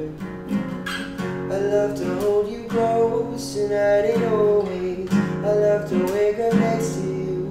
I love to hold you close tonight and always. I love to wake up next to you.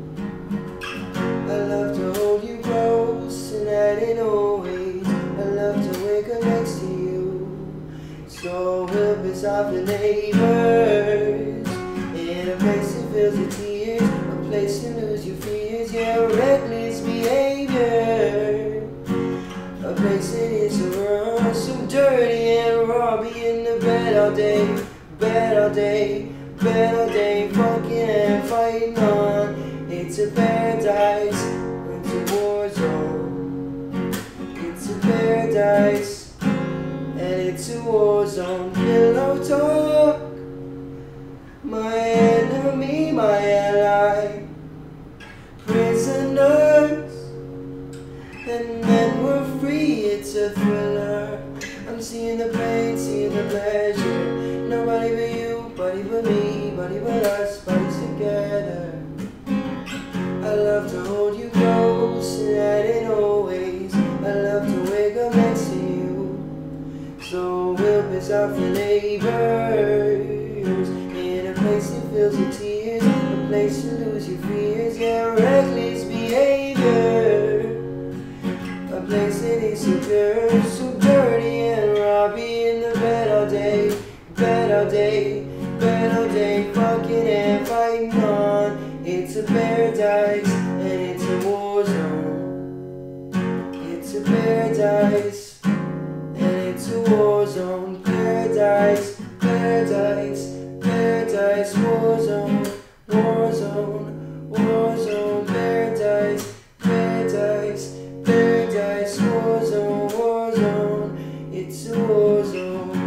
I love to hold you close tonight and always. I love to wake up next to you. So we'll piss off the neighbors in a place that fills with tears, a place to lose your fears, yeah, reckless behavior. A place that is so raw, so dirty and raw, be in the bed all day, bed all day, bed all day, fucking and fighting on. It's a paradise, it's a war zone. It's a paradise, and it's a war zone. Pillow talk, my enemy, my ally, prisoners, and then we're free. It's a thriller. I'm seeing the pain, seeing the pleasure. Nobody but you, body but me, body but us, bodies together. I love to hold you close tonight and always. I love to wake up next to you. So we'll piss off the neighbors in a place that fills with tears, a place to lose your fears, yeah, reckless behavior. A place that is so pure, so dirty and raw, be in the bed all day, bed all day, bed all day, fucking and fighting on. It's a paradise, and it's a war zone. It's a paradise, and it's a war zone. Paradise, paradise, paradise, war zone, war zone, war zone. Paradise, paradise, paradise, war zone, war zone. It's a war zone.